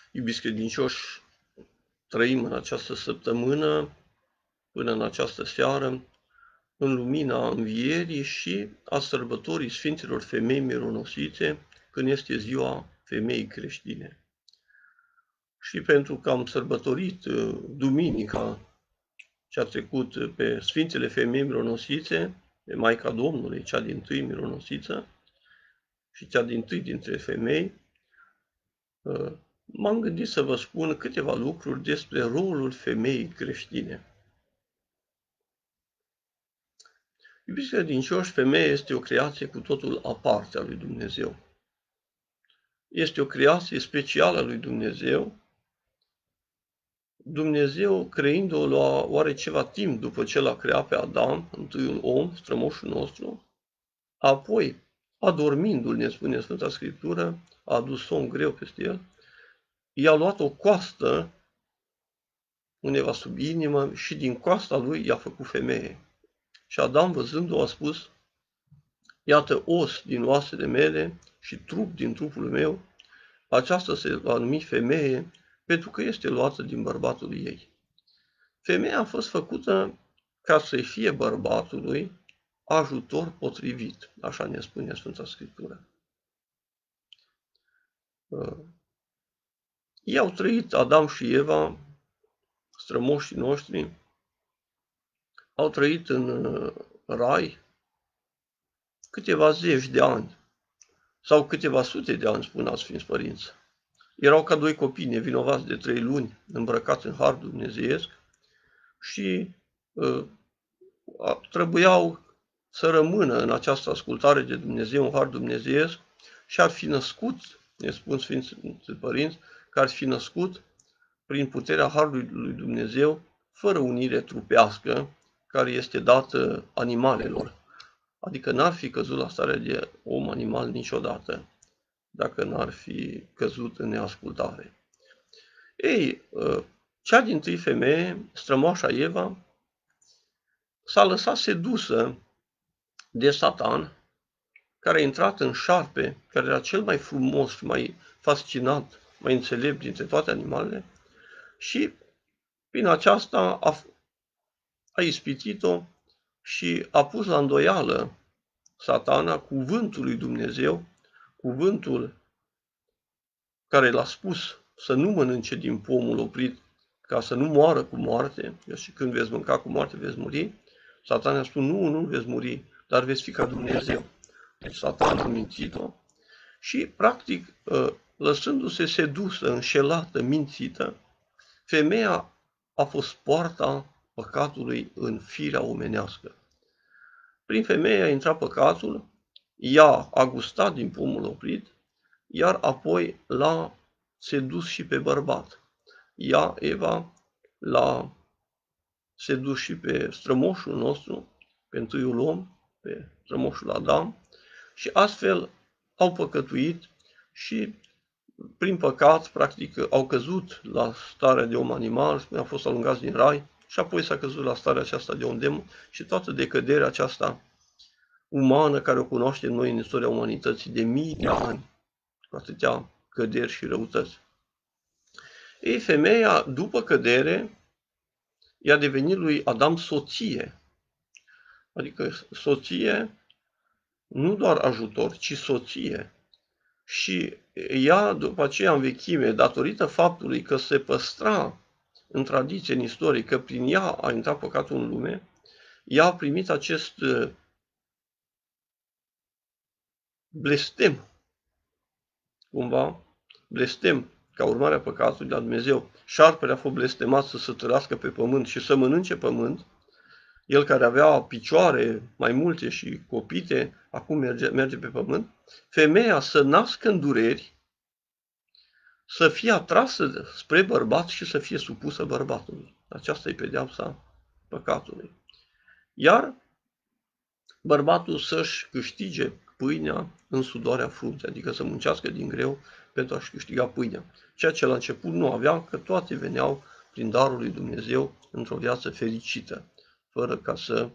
Iubiți credincioși, trăim în această săptămână, până în această seară, în lumina învierii și a sărbătorii Sfinților Femei Mironosite, când este ziua femeii creștine. Și pentru că am sărbătorit duminica ce a trecut pe Sfințele Femei Mironosite, pe Maica Domnului, cea dintâi mironosiță și cea dintâi dintre femei, m-am gândit să vă spun câteva lucruri despre rolul femeii creștine. Iubiți credincioși, femeia este o creație cu totul aparte a lui Dumnezeu. Este o creație specială a lui Dumnezeu. Dumnezeu, creând-o la oare ceva timp după ce l-a creat pe Adam, întâiul om, strămoșul nostru, apoi, adormindu-l, ne spune Sfânta Scriptură, a adus somn greu peste el, i-a luat o coastă undeva sub inimă și din coasta lui i-a făcut femeie. Și Adam, văzând-o, a spus: iată os din oasele mele și trup din trupul meu, aceasta se va numi femeie, pentru că este luată din bărbatul ei. Femeia a fost făcută ca să-i fie bărbatului ajutor potrivit, așa ne spune Sfânta Scriptură. Ei au trăit, Adam și Eva, strămoșii noștri, au trăit în rai câteva zeci de ani, sau câteva sute de ani, spun alți Sfinți Părinți. Erau ca doi copii nevinovați de 3 luni, îmbrăcați în har dumnezeiesc și trebuiau să rămână în această ascultare de Dumnezeu, în har dumnezeiesc, și ar fi născut, ne spun Sfinții Părinți, că ar fi născut prin puterea harului lui Dumnezeu, fără unire trupească, care este dată animalelor. Adică n-ar fi căzut la starea de om-animal niciodată, dacă n-ar fi căzut în neascultare. Ei, cea dintâi femeie, strămoașa Eva, s-a lăsat sedusă de Satan, care a intrat în șarpe, care era cel mai frumos și mai fascinat, mai înțelept dintre toate animalele, și prin aceasta a ispitit-o și a pus la îndoială Satana cuvântul lui Dumnezeu, cuvântul care l-a spus să nu mănânce din pomul oprit, ca să nu moară cu moarte, și când veți mânca cu moarte veți muri. Satana a spus: nu veți muri, dar veți fi ca Dumnezeu. Deci Satana a mințit-o și, practic, lăsându-se sedusă, înșelată, mințită, femeia a fost poarta păcatului în firea omenească. Prin femeie a intrat păcatul, ea a gustat din pomul oprit, iar apoi l-a sedus și pe bărbat. Ea, Eva, l-a sedus și pe strămoșul nostru, pe întâiul om, pe strămoșul Adam, și astfel au păcătuit și prin păcat, practic, au căzut la starea de om animal, au fost alungați din rai și apoi s-a căzut la starea aceasta de om demon și toată decăderea aceasta umană care o cunoaștem noi în istoria umanității de mii de ani, cu atâtea căderi și răutăți. Ei, femeia, după cădere, i-a devenit lui Adam soție. Adică soție, nu doar ajutor, ci soție. Și ea, după aceea, în vechime, datorită faptului că se păstra în tradiție, în istorie, că prin ea a intrat păcatul în lume, ea a primit acest blestem, cumva, blestem, ca urmare a păcatului de la Dumnezeu. Șarpele a fost blestemat să se târască pe pământ și să mănânce pământ. El care avea picioare mai multe și copite, acum merge pe pământ. Femeia să nască în dureri, să fie atrasă spre bărbat și să fie supusă bărbatului. Aceasta e pedeapsa păcatului. Iar bărbatul să-și câștige pâinea în sudoarea frunții, adică să muncească din greu pentru a-și câștiga pâinea. Ceea ce la început nu aveam, că toate veneau prin darul lui Dumnezeu într-o viață fericită, fără ca să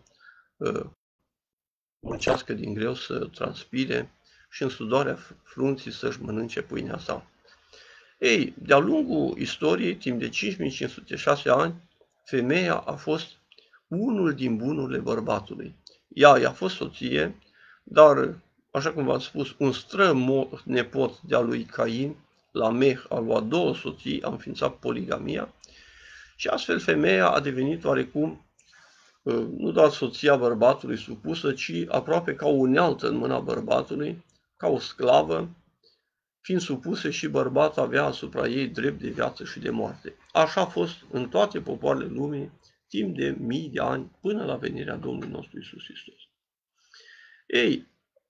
muncească din greu, să transpire și în sudoarea frunții să-și mănânce pâinea sa. Ei, de-a lungul istoriei, timp de 5506 ani, femeia a fost unul din bunurile bărbatului. Ea i-a fost soție, dar, așa cum v-am spus, un strănepot de-a lui Cain, Lameh, a luat 2 soții, a înființat poligamia și astfel femeia a devenit oarecum nu doar soția bărbatului supusă, ci aproape ca o unealtă în mâna bărbatului, ca o sclavă, fiind supuse și bărbatul avea asupra ei drept de viață și de moarte. Așa a fost în toate popoarele lumii, timp de mii de ani, până la venirea Domnului nostru Iisus Hristos. Ei,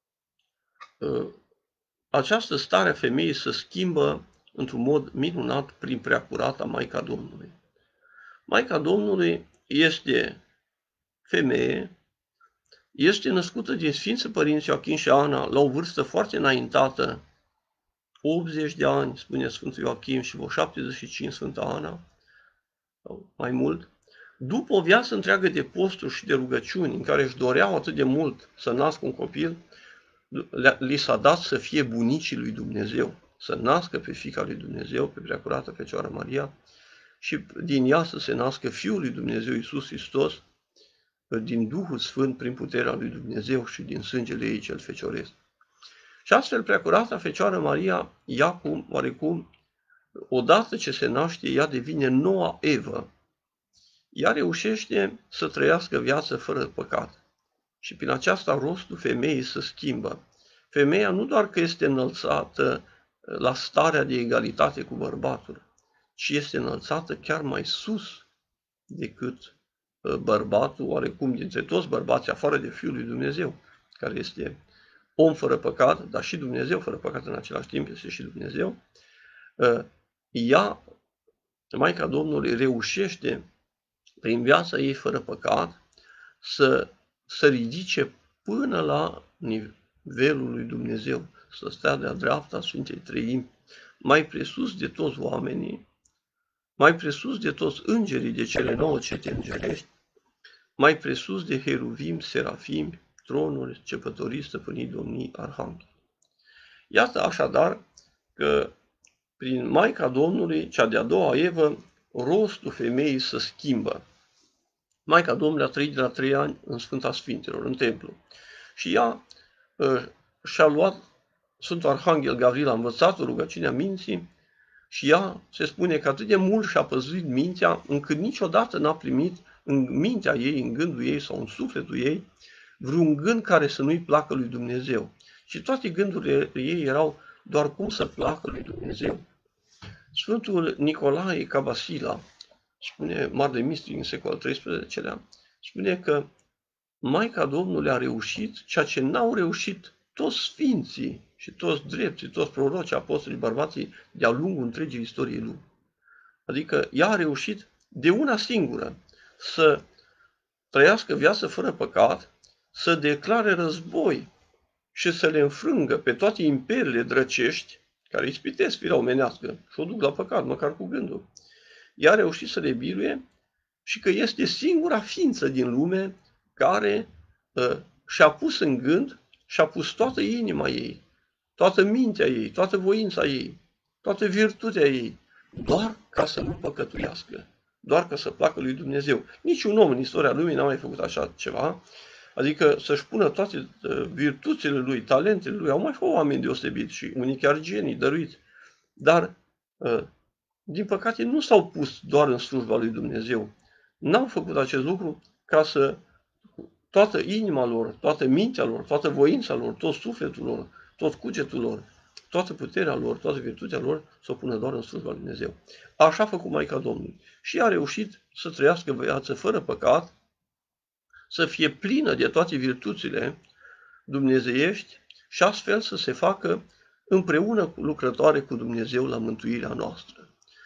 această stare a femeii se schimbă într-un mod minunat prin preacurata Maica Domnului. Maica Domnului este femeie, este născută din Sfinții Părinți Ioachim și Ana la o vârstă foarte înaintată, 80 de ani, spune Sfântul Ioachim, și vreo 75 Sfânta Ana, sau mai mult, după o viață întreagă de posturi și de rugăciuni, în care își doreau atât de mult să nască un copil, li s-a dat să fie bunicii lui Dumnezeu, să nască pe fiica lui Dumnezeu, pe Preacurată Fecioară Maria, și din ea să se nască Fiul lui Dumnezeu Iisus Hristos, din Duhul Sfânt, prin puterea lui Dumnezeu și din sângele ei cel fecioresc. Și astfel Preacurata Fecioară Maria, ea oarecum, odată ce se naște, ea devine noua Evă. Ea reușește să trăiască viață fără păcat. Și prin aceasta rostul femeii se schimbă. Femeia nu doar că este înălțată la starea de egalitate cu bărbatul, ci este înălțată chiar mai sus decât bărbatul, oarecum dintre toți bărbații, afară de Fiul lui Dumnezeu, care este om fără păcat, dar și Dumnezeu fără păcat în același timp, este și Dumnezeu. Ea, Maica Domnului, reușește prin viața ei fără păcat să ridice până la nivelul lui Dumnezeu, să stea de-a dreapta Sfintei Treimi, mai presus de toți oamenii, mai presus de toți îngerii de cele 9 cete îngerești, mai presus de heruvim, serafim, tronuri, cepătorii, stăpânii, domnii, arhangheli. Iată așadar că prin Maica Domnului, cea de-a doua Evă, rostul femeii se schimbă. Maica Domnului a trăit de la 3 ani în Sfânta Sfintelor, în templu. Și ea și-a luat, Sfântul Arhanghel Gavril a învățat rugăciunea minții și ea se spune că atât de mult și-a păzuit mintea, încât niciodată n-a primit în mintea ei, în gândul ei sau în sufletul ei, vreun gând care să nu-i placă lui Dumnezeu. Și toate gândurile ei erau doar cum să placă lui Dumnezeu. Sfântul Nicolae Cabasila, spune mare de mistic în secolul al XIII-lea, spune că Maica Domnului a reușit ceea ce n-au reușit toți sfinții și toți drepții, toți prorocii, apostolii, bărbații de-a lungul întregii istoriei lumii. Adică ea a reușit de una singură să trăiască viață fără păcat, să declare război și să le înfrângă pe toate imperiile drăcești care ispitesc firea omenească și o duc la păcat, măcar cu gândul. Ea a reușit să le biruie și că este singura ființă din lume care și-a pus în gând și-a pus toată inima ei, toată mintea ei, toată voința ei, toată virtutea ei, doar ca să nu păcătuiască, doar ca să placă lui Dumnezeu. Niciun om în istoria lumii n-a mai făcut așa ceva, adică să-și pună toate virtuțile lui, talentele lui. Au mai fost oameni deosebiți și unii chiar genii dăruiți, dar din păcate nu s-au pus doar în slujba lui Dumnezeu. N-au făcut acest lucru ca să toată inima lor, toată mintea lor, toată voința lor, tot sufletul lor, tot cugetul lor, toată puterea lor, toată virtutea lor să o pună doar în slujba lui Dumnezeu. Așa a făcut Maica Domnului. Și a reușit să trăiască viață fără păcat, să fie plină de toate virtuțile dumnezeiești și astfel să se facă împreună cu lucrătoare cu Dumnezeu la mântuirea noastră.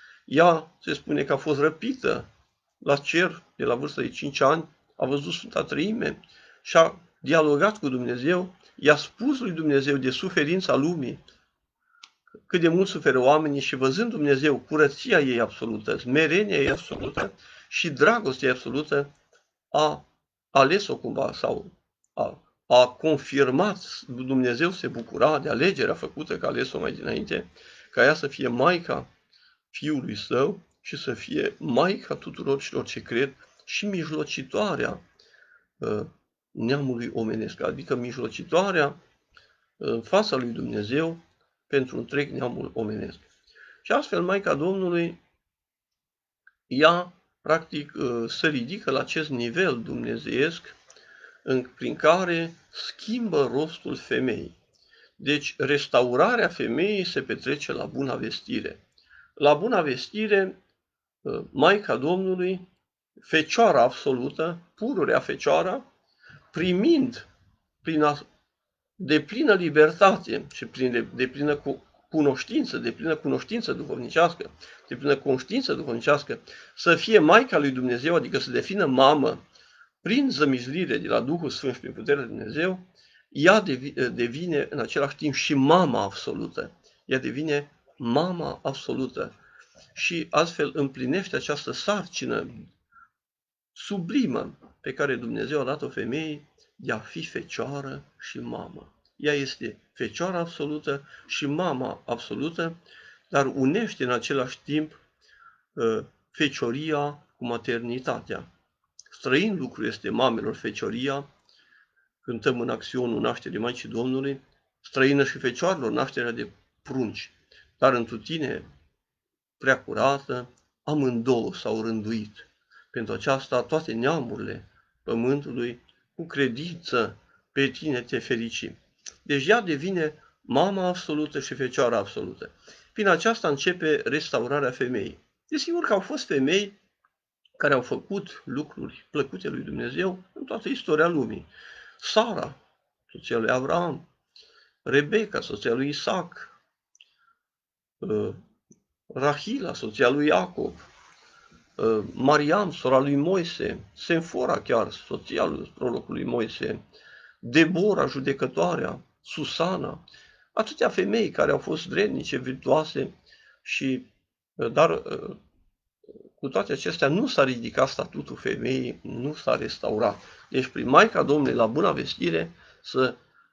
Ea se spune că a fost răpită la cer de la vârsta de 5 ani, a văzut Sfânta Treime și a dialogat cu Dumnezeu, i-a spus lui Dumnezeu de suferința lumii, cât de mult suferă oamenii și văzând Dumnezeu curăția ei absolută, smerenia ei absolută și dragostea ei absolută, a ales-o cumva sau a confirmat, Dumnezeu se bucura de alegerea făcută, că a ales-o mai dinainte, ca ea să fie Maica Fiului Său și să fie Maica tuturor celor ce cred și mijlocitoarea neamului omenesc, adică mijlocitoarea în fața lui Dumnezeu pentru întreg neamul omenesc. Și astfel Maica Domnului, ea practic se ridică la acest nivel dumnezeiesc prin care schimbă rostul femeii. Deci restaurarea femeii se petrece la Buna Vestire. La Buna Vestire, Maica Domnului, Fecioara absolută, pururea Fecioara, primind prin deplină libertate și prin deplină cunoștință duhovnicească, deplină conștiință duhovnicească, să fie Maica lui Dumnezeu, adică să defină mamă, prin zămislire de la Duhul Sfânt și prin puterea lui Dumnezeu, ea devine în același timp și mama absolută. Ea devine mama absolută și astfel împlinește această sarcină sublimă pe care Dumnezeu a dat-o femeii de a fi fecioară și mamă. Ea este fecioara absolută și mama absolută, dar unește în același timp fecioria cu maternitatea. Străin lucru este mamelor fecioria, cântăm în Axionul nașterii Maicii Domnului, străină și fecioarelor nașterea de prunci, dar întru tine, prea curată, amândouă s-au rânduit. Pentru aceasta toate neamurile pământului cu credință pe tine te fericim. Deci ea devine mama absolută și fecioara absolută. Prin aceasta începe restaurarea femeii. Desigur că au fost femei care au făcut lucruri plăcute lui Dumnezeu în toată istoria lumii. Sara, soția lui Avram, Rebecca, soția lui Isaac, Rahila, soția lui Iacob, Mariam, sora lui Moise, Senfora chiar, soția lui prorocului Moise, Debora, judecătoarea, Susana, atâtea femei care au fost vrednice, virtuoase dar cu toate acestea nu s-a ridicat statutul femeii, nu s-a restaurat. Deci prin Maica Domnului la Buna Vestire să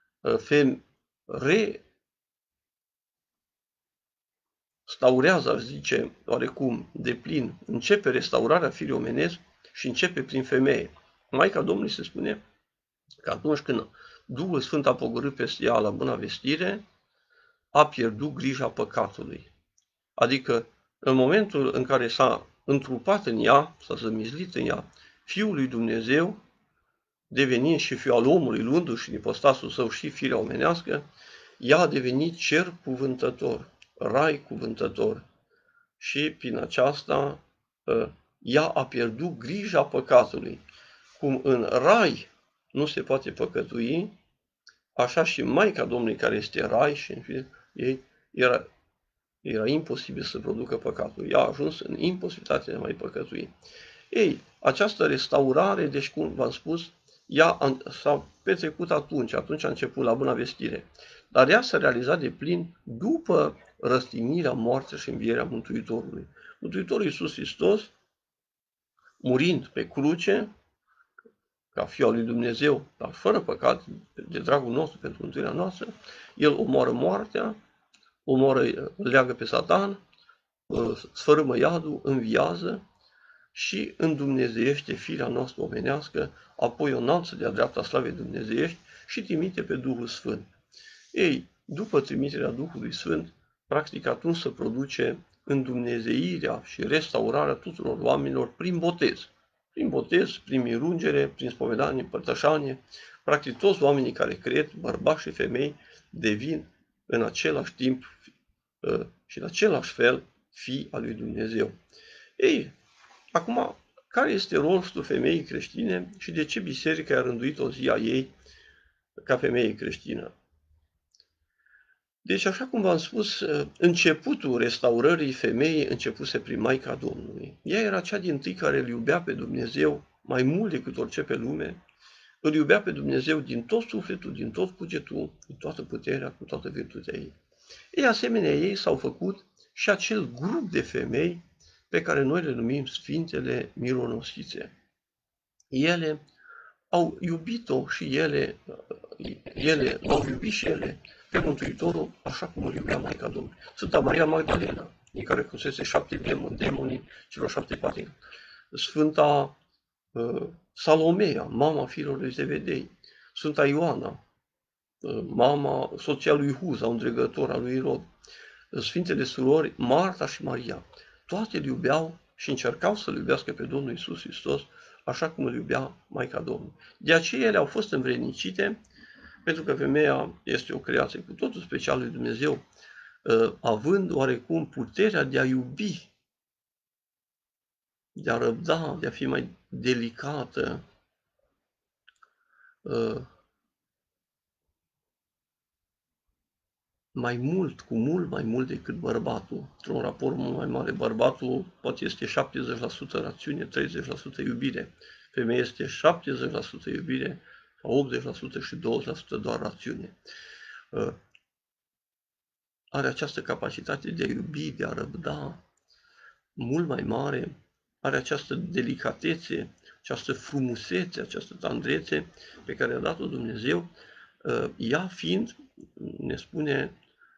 restaurează, aș zice, oarecum, de plin, începe restaurarea firii omenesc și începe prin femeie. Maica Domnului se spune că atunci când Duhul Sfânt a pogorât peste ea la Buna Vestire, a pierdut grija păcatului. Adică, în momentul în care s-a întrupat în ea, s-a zămizlit în ea, Fiul lui Dumnezeu, devenind și Fiul al omului, luându-și în ipostasul său și firea omenească, ea a devenit cer cuvântător, rai cuvântător. Și prin aceasta ea a pierdut grija păcatului. Cum în rai nu se poate păcătui, așa și Maica Domnului care este rai și în ei era imposibil să producă păcatul. Ea a ajuns în imposibilitate de a mai păcătui. Ei, această restaurare, deci cum v-am spus, ea s-a petrecut atunci a început la Buna Vestire. Dar ea s-a realizat de plin după răstignirea, moartea și învierea Mântuitorului. Mântuitorul Iisus Hristos, murind pe cruce, ca Fiul al lui Dumnezeu, dar fără păcat, de dragul nostru, pentru mântuirea noastră, El omoară moartea, leagă pe Satan, sfărâmă iadul, înviază și îndumnezeiește firea noastră omenească, apoi o înalță de-a dreapta slavei dumnezeiești și trimite pe Duhul Sfânt. Ei, după trimiterea Duhului Sfânt, practic atunci se produce îndumnezeirea și restaurarea tuturor oamenilor prin botez. Prin botez, prin mirungere, prin spovedanie, părtășanie, practic toți oamenii care cred, bărbați și femei, devin în același timp și în același fel fii al lui Dumnezeu. Ei, acum, care este rostul femeii creștine și de ce biserica a rânduit o zi a ei ca femeie creștină? Deci, așa cum v-am spus, începutul restaurării femeii începuse prin Maica Domnului. Ea era cea dintâi care îl iubea pe Dumnezeu mai mult decât orice pe lume. Îl iubea pe Dumnezeu din tot sufletul, din tot cugetul, cu toată puterea, cu toată virtutea ei. Ei, asemenea ei, s-au făcut și acel grup de femei pe care noi le numim Sfintele Mironosițe. Ele au iubit-o și ele au iubit și ele pe Mântuitorul așa cum îl iubea Maica Domnului. Sfânta Maria Magdalena, din care consese 7 demonii, celor 7 patii. Sfânta Salomea, mama fiilor lui Zevedei, Sfânta Ioana, mama, soția lui Huza, un dregător al lui Irod, Sfintele surori Marta și Maria, toate îl iubeau și încercau să-L iubească pe Domnul Iisus Hristos, așa cum îl iubea Maica Domnului. De aceea ele au fost învrednicite, pentru că femeia este o creație cu totul specială lui Dumnezeu, având oarecum puterea de a iubi, de a răbda, de a fi mai delicată, mai mult, cu mult mai mult decât bărbatul. Într-un raport mult mai mare, bărbatul poate este 70% rațiune, 30% iubire. Femeia este 70% iubire, 80% și 20% doar rațiune. Are această capacitate de a iubi, de a răbda, mult mai mare, are această delicatețe, această frumusețe, această tandrețe pe care a dat-o Dumnezeu, ea fiind, ne spune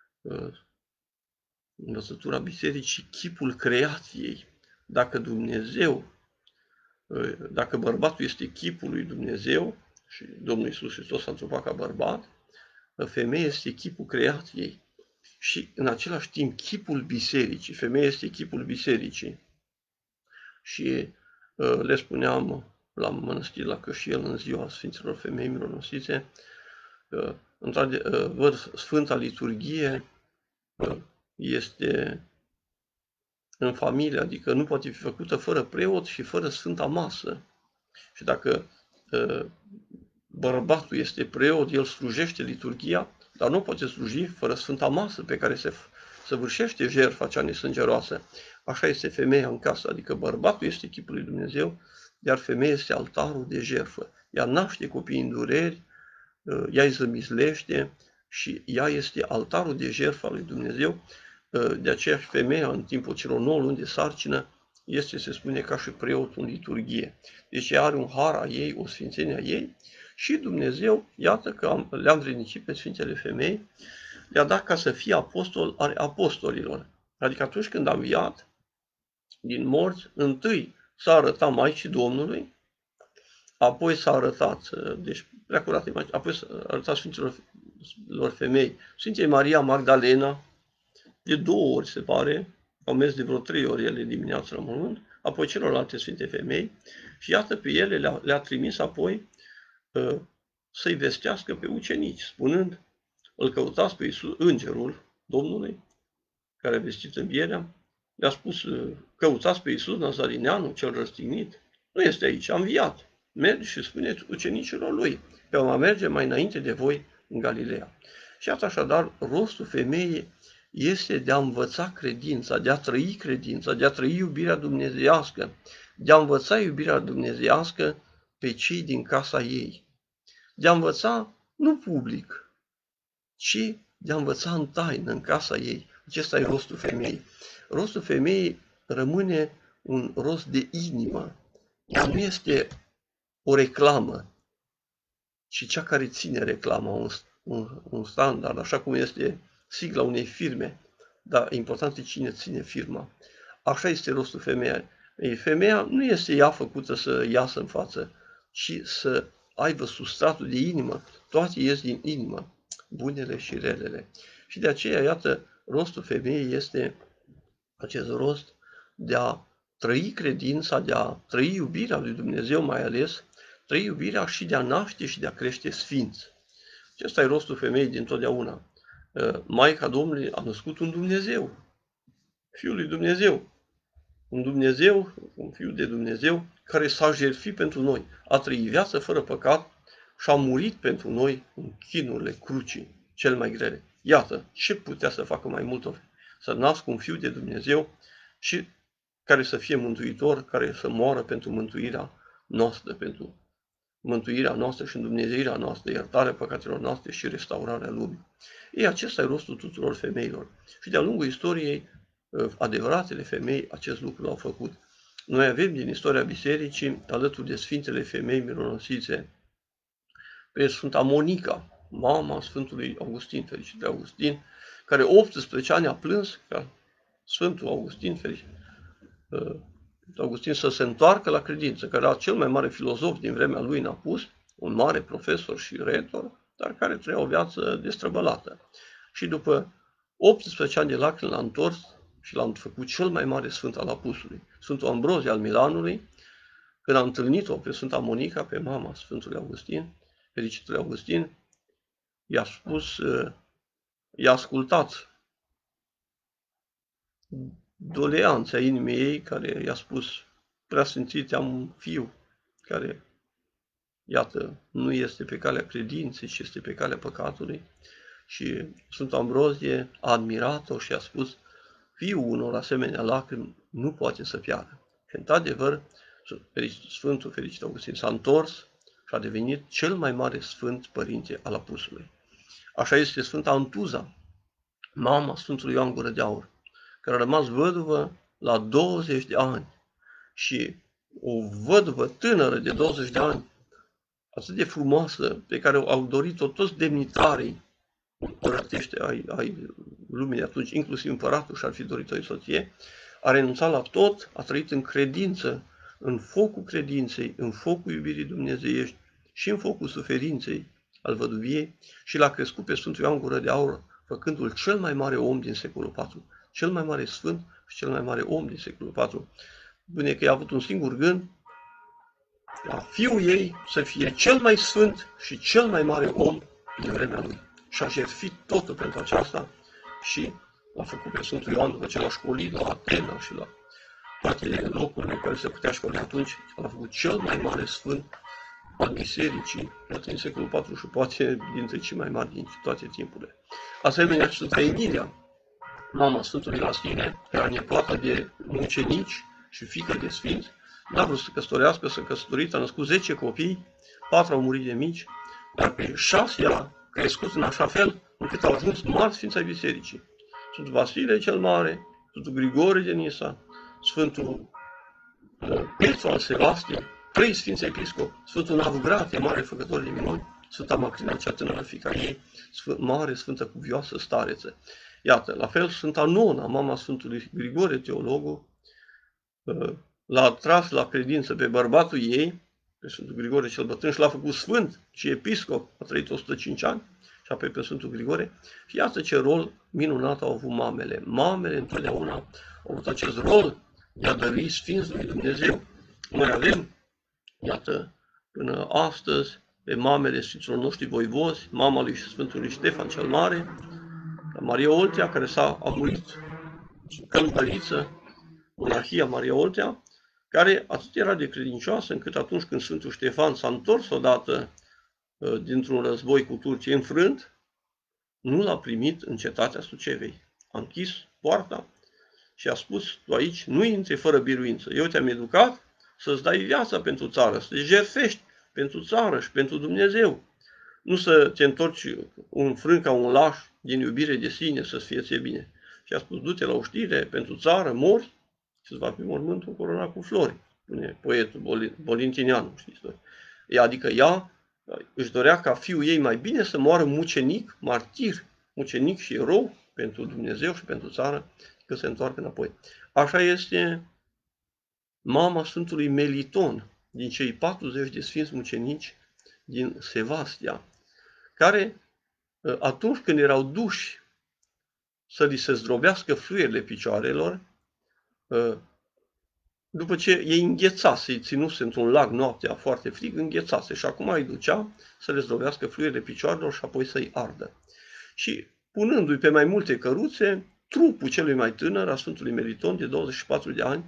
învățătura bisericii, chipul creației. Dacă Dumnezeu, dacă bărbatul este chipul lui Dumnezeu și Domnul Iisus Hristos s-a întrupat ca bărbat, femeia este chipul creației și în același timp chipul bisericii. Femeia este chipul bisericii. Și le spuneam la mănăstire, la Cășiel, în ziua Sfinților Femei Mironosițe, într-adevăr, Sfânta Liturghie este în familie, adică nu poate fi făcută fără preot și fără Sfânta Masă. Și dacă bărbatul este preot, el slujește liturghia, dar nu poate sluji fără Sfânta Masă pe care se săvârșește jertfa cea nesângeroasă. Așa este femeia în casă, adică bărbatul este chipul lui Dumnezeu, iar femeia este altarul de jertfă. Ea naște copiii în dureri, ea îi zămislește și ea este altarul de jertfă al lui Dumnezeu. De aceea femeia, în timpul celor 9 luni de sarcină, este, se spune, ca și preotul în liturghie. Deci ea are un har a ei, o sfințenie a ei și Dumnezeu, iată că le-a învrednicit pe Sfintele Femei, le-a dat ca să fie apostol ale apostolilor. Adică atunci când a înviat din morți, întâi s-a arătat Maicii Domnului, apoi s-a arătat, deci preacurat, apoi s-a arătat Sfinților Femei, Sfintei Maria Magdalena, de 2 ori se pare, au mers de vreo 3 ori ele dimineața la mormânt, apoi celorlalte Sfinte Femei și iată pe ele le-a trimis apoi să-i vestească pe ucenici, spunând, îl căutați pe Iisus, îngerul Domnului, care a vestit învierea, le-a spus, căutați pe Iisus Nazarineanu, cel răstignit, nu este aici, a înviat, mergi și spuneți ucenicilor lui, că va merge mai înainte de voi în Galileea. Și iată așadar, rostul femeii este de a învăța credința, de a trăi credința, de a trăi iubirea dumnezeiască, de a învăța iubirea dumnezeiască pe cei din casa ei, de a învăța nu public, ci de a învăța în taină, în casa ei. Acesta e rostul femeii. Rostul femeii rămâne un rost de inimă. Ea nu este o reclamă, ci cea care ține reclama, un standard, așa cum este sigla unei firme. Dar important e cine ține firma. Așa este rostul femeii. Femeia nu este ea făcută să iasă în față, ci să aibă substratul de inimă. Toate ies din inimă, bunele și relele. Și de aceea, iată, rostul femeii este acest rost de a trăi credința, de a trăi iubirea lui Dumnezeu, mai ales, trăi iubirea și de a naște și de a crește sfinți. Acesta e rostul femeii dintotdeauna. Maica Domnului a născut un Dumnezeu, Fiul lui Dumnezeu, un Dumnezeu, un Fiu de Dumnezeu, care s-a jertfit pentru noi, a trăit viață fără păcat și a murit pentru noi în chinurile crucii cel mai grele. Iată, ce putea să facă mai mult? Să nască un Fiu de Dumnezeu și care să fie mântuitor, care să moară pentru mântuirea noastră, pentru mântuirea noastră și îndumnezeirea noastră, iertarea păcatelor noastre și restaurarea lumii. Ei, acesta e rostul tuturor femeilor. Și de-a lungul istoriei, adevăratele femei acest lucru l-au făcut. Noi avem din istoria bisericii, alături de Sfintele Femei Mironosițe, pe Sfânta Monica, mama Sfântului Augustin, fericit de Augustin, care 18 ani a plâns ca Sfântul Augustin să se întoarcă la credință, că era cel mai mare filozof din vremea lui în apus, un mare profesor și retor, dar care trăia o viață destrăbălată. Și după 18 ani de lacrimi l-a întors și l-a făcut cel mai mare sfânt al apusului. Sfântul Ambrozie al Milanului, când a întâlnit-o pe Sfânta Monica, pe mama Sfântului Augustin, fericitului Augustin, i-a spus, i-a ascultat doleanța inimii ei, care i-a spus: Preasfințite, am un fiu care, iată, nu este pe calea credinței, ci este pe calea păcatului. Și Sfântul Ambrozie a admirat-o și a spus: fiul unor asemenea lacrimi nu poate să piară. Și într-adevăr, Sfântul Fericit Augustin s-a întors și a devenit cel mai mare sfânt părinte al apusului. Așa este Sfânta Antuza, mama Sfântului Ioan Gură de Aur, care a rămas văduvă la 20 de ani. Și o văduvă tânără de 20 de ani, atât de frumoasă, pe care au dorit-o toți demnitarii împărătește ai lumii de atunci, inclusiv împăratul și-ar fi dorit-o soție, a renunțat la tot, a trăit în credință, în focul credinței, în focul iubirii dumnezeiești și în focul suferinței al văduviei și l-a crescut pe Sfântul Ioan Gură de Aur, făcându-l cel mai mare om din secolul IV, cel mai mare sfânt și cel mai mare om din secolul IV. Bine că i-a avut un singur gând, la fiul ei să fie cel mai sfânt și cel mai mare om din vremea lui. Și a jertfit totul pentru aceasta și l-a făcut pe Sfântul Ioan, după ce l-a școlit la Atena și la toate locurile în care se putea școli atunci, l-a făcut cel mai mare sfânt al bisericii, poate în secolul IV și poate dintre cei mai mari din toate timpurile. Asemenea, Sfânta Emilia, mama Sfântului Lastine, era nepoată de mucenici și fiică de sfinți, n-a vrut să căsătorească, s-a căsătorit, a născut 10 copii, 4 au murit de mici, dar pe 6 a crescut în așa fel încât au ajuns mari sfinți ai bisericii. Sfântul Vasile cel Mare, Sfântul Grigore de Nisa, Sfântul Petru al Sevastei, 3 sfinți episcopi, Sfântul Navugratie, mare făcător de minuni, Sfânta Macrina, cea tânără fiica ei, mare sfântă cuvioasă stareță. Iată, la fel Sfânta Nona, mama Sfântului Grigore, teologul, l-a atras la credință pe bărbatul ei, pe Sfântul Grigore cel Bătrân, și l-a făcut sfânt și episcop, a trăit 105 ani, și apoi pe Sfântul Grigore. Și iată ce rol minunat au avut mamele. Mamele întotdeauna au avut acest rol de a dărui sfinți lui Dumnezeu. Noi avem, iată, până astăzi, pe mamele sfinților noștri voivozi, mama lui Sfântului Ștefan cel Mare, Maria Oltea, care s-a murit călugăriță, monarhia Maria Oltea, care atât era de credincioasă încât atunci când Sfântul Ștefan s-a întors odată dintr-un război cu turcii înfrânt, nu l-a primit în cetatea Sucevei. A închis poarta și a spus: tu aici nu intri fără biruință. Eu te-am educat să-ți dai viața pentru țară, să te jertfești pentru țară și pentru Dumnezeu. Nu să te întorci un frân ca un laș din iubire de sine, să-ți fie ție bine. Și a spus: du-te la oștire pentru țară, mori și îți va fi mormântul coronat cu flori, spune poetul Bolintinianu, știți voi. Adică ea își dorea ca fiul ei mai bine să moară mucenic, martir, mucenic și erou pentru Dumnezeu și pentru țară, că se întoarcă înapoi. Așa este mama Sfântului Meliton, din cei 40 de sfinți mucenici din Sevastia, care atunci când erau duși să li se zdrobească fluierile picioarelor, după ce ei înghețase, îi ținuse într-un lag noaptea foarte frig, înghețase și acum îi ducea să le zdrobească fluierile picioarelor și apoi să-i ardă. Și punându-i pe mai multe căruțe, trupul celui mai tânăr, a Sfântului Meliton, de 24 de ani,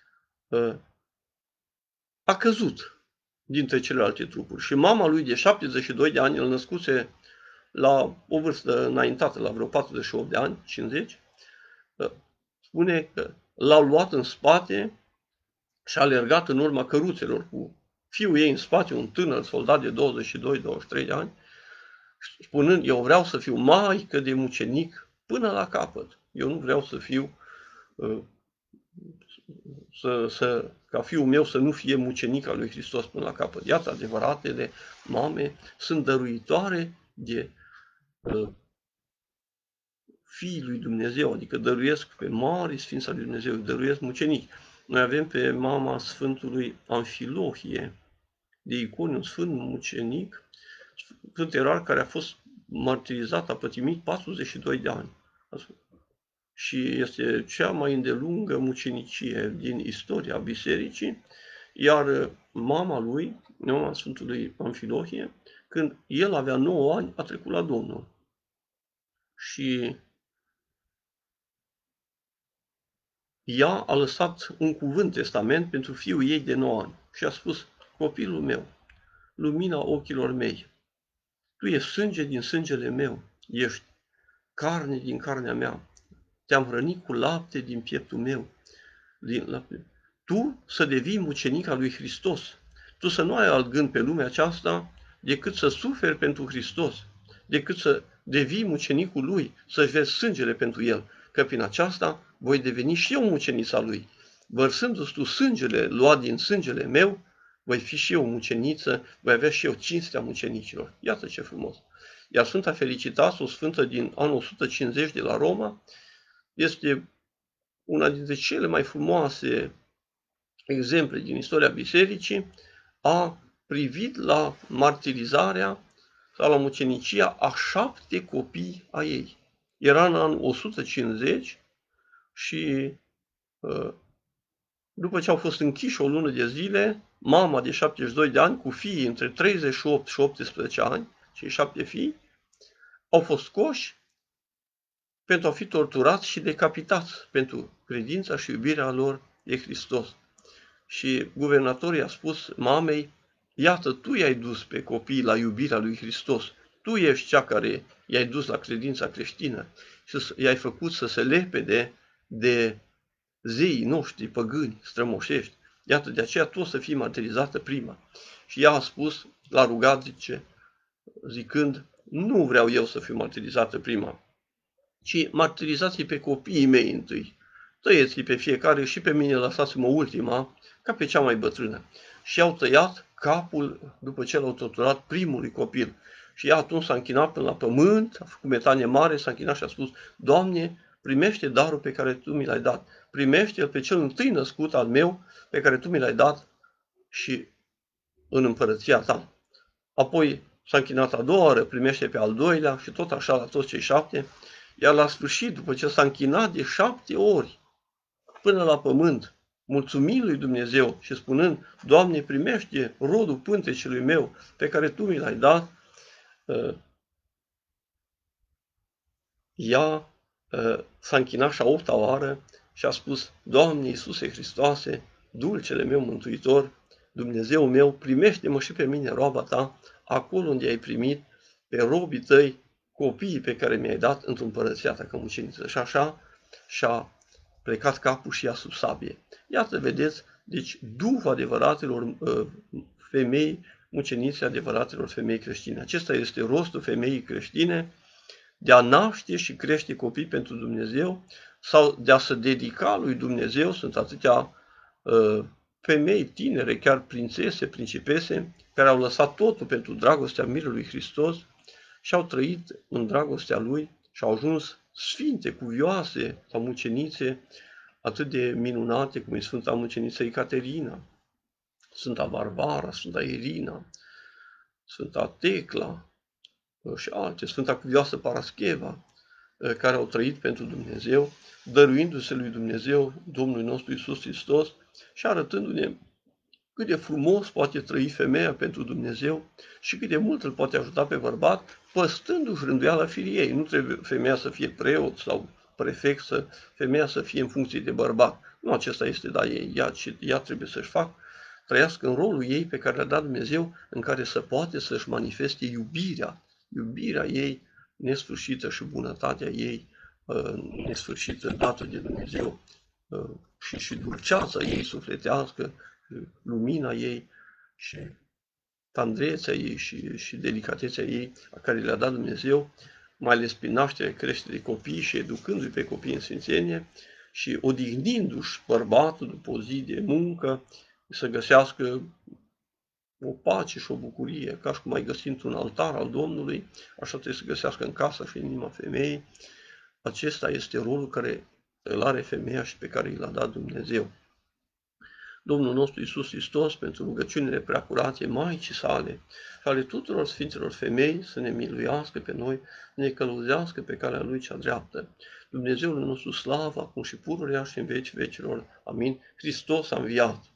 a căzut dintre celelalte trupuri. Și mama lui de 72 de ani, îl născuse la o vârstă înaintată, la vreo 48 de ani, 50, spune că l-au luat în spate și a alergat în urma căruțelor cu fiul ei în spate, un tânăr soldat de 22-23 de ani, spunând: eu vreau să fiu maică de mucenic până la capăt. Eu nu vreau să fiu, ca fiul meu să nu fie mucenic al lui Hristos până la capăt. Iată, adevăratele mame sunt dăruitoare de fiii lui Dumnezeu, adică dăruiesc pe mari sfinți al lui Dumnezeu, dăruiesc mucenici. Noi avem pe mama Sfântului Amfilohie de Iconi, un sfânt mucenic, sfânt erar care a fost martirizat, a pătimit 42 de ani. Și este cea mai îndelungă mucenicie din istoria bisericii, iar mama lui, mama Sfântului Amfilohie, când el avea 9 ani, a trecut la Domnul. Și ea a lăsat un cuvânt testament pentru fiul ei de 9 ani și a spus: copilul meu, lumina ochilor mei, tu ești sânge din sângele meu, ești carne din carnea mea, te-am hrănit cu lapte din pieptul meu. Tu să devii mucenica lui Hristos, tu să nu ai alt gând pe lumea aceasta decât să suferi pentru Hristos, decât să devii mucenicul lui, să-și vezi sângele pentru el, că prin aceasta voi deveni și eu mucenița lui. Vărsându-ți tu sângele luat din sângele meu, voi fi și eu muceniță, voi avea și eu cinstea mucenicilor. Iată ce frumos! Iar Sfânta Felicitas, o sfântă din anul 150 de la Roma, este una dintre cele mai frumoase exemple din istoria bisericii, a privit la martirizarea sau la mucenicia a 7 copii a ei. Era în anul 150 și după ce au fost închiși o lună de zile, mama de 72 de ani cu fiii între 38 și 18 ani, cei 7 fii, au fost scoși pentru a fi torturați și decapitați pentru credința și iubirea lor de Hristos. Și guvernatorul a spus mamei: iată, tu i-ai dus pe copii la iubirea lui Hristos, tu ești cea care i-ai dus la credința creștină și i-ai făcut să se lepede de zeii noștri păgâni, strămoșești. Iată, de aceea tu o să fii martirizată prima. Și ea a spus, l-a rugat, zicând: nu vreau eu să fiu martirizată prima, ci martirizați pe copiii mei întâi. Tăieți-i pe fiecare și pe mine lăsați-mă ultima, ca pe cea mai bătrână. Și au tăiat capul după ce l-au torturat primului copil. Și ea atunci s-a închinat până la pământ, a făcut metanie mare, s-a închinat și a spus: Doamne, primește darul pe care Tu mi l-ai dat. Primește-l pe cel întâi născut al meu, pe care Tu mi l-ai dat și în împărăția Ta. Apoi s-a închinat a doua oară, primește pe al doilea și tot așa la toți cei 7. Iar la sfârșit, după ce s-a închinat de 7 ori până la pământ, mulțumind lui Dumnezeu și spunând: Doamne, primește rodul pântecelui meu pe care Tu mi l-ai dat, ea s-a închinat și a 8-a oară și a spus: Doamne Iisuse Hristoase, dulcele meu mântuitor, Dumnezeu meu, primește-mă și pe mine, roaba Ta, acolo unde ai primit pe robii Tăi, copiii pe care mi-ai dat într-o împărăția Ta ca muceniță. Și așa și-a plecat capul și ea sub sabie. Iată, vedeți, deci Duhul adevăratelor femei, mucenițe adevăratelor femei creștine. Acesta este rostul femeii creștine, de a naște și crește copii pentru Dumnezeu sau de a se dedica lui Dumnezeu. Sunt atâtea femei tinere, chiar prințese, principese, care au lăsat totul pentru dragostea mirului Hristos și au trăit în dragostea Lui și au ajuns sfinte, cuvioase sau mucenițe atât de minunate cum e Sfânta Muceniță Ecaterina, Sfânta Barbara, Sfânta Irina, Sfânta Tecla și alte, Sfânta Cuvioasă Parascheva, care au trăit pentru Dumnezeu, dăruindu-se lui Dumnezeu, Domnul nostru Iisus Hristos și arătându-ne cât de frumos poate trăi femeia pentru Dumnezeu și cât de mult îl poate ajuta pe bărbat, păstându-și rânduiala firiei. Nu trebuie femeia să fie preot sau prefect, femeia să fie în funcție de bărbat. Nu acesta este da ei, ea trebuie să-și trăiască în rolul ei pe care l-a dat Dumnezeu, în care să poate să-și manifeste iubirea ei nesfârșită și bunătatea ei nesfârșită dată de Dumnezeu și dulceața ei sufletească, lumina ei și tandrețea ei și delicatețea ei a care le-a dat Dumnezeu, mai ales prin nașterea, creșterea de copii și educându-i pe copii în sfințenie și odihnindu-și bărbatul după o zi de muncă, să găsească o pace și o bucurie, ca și cum ai găsit într-un altar al Domnului, așa trebuie să găsească în casa și în inima femeii, Acesta este rolul care îl are femeia și pe care i l-a dat Dumnezeu. Domnul nostru Iisus Hristos, pentru rugăciunile preacurate Maicii sale și ale tuturor Sfinților Femei, să ne miluiască pe noi, ne călăuzească pe calea Lui cea dreaptă. Dumnezeul nostru slavă, acum și pururea și în veci vecilor. Amin. Hristos a înviat!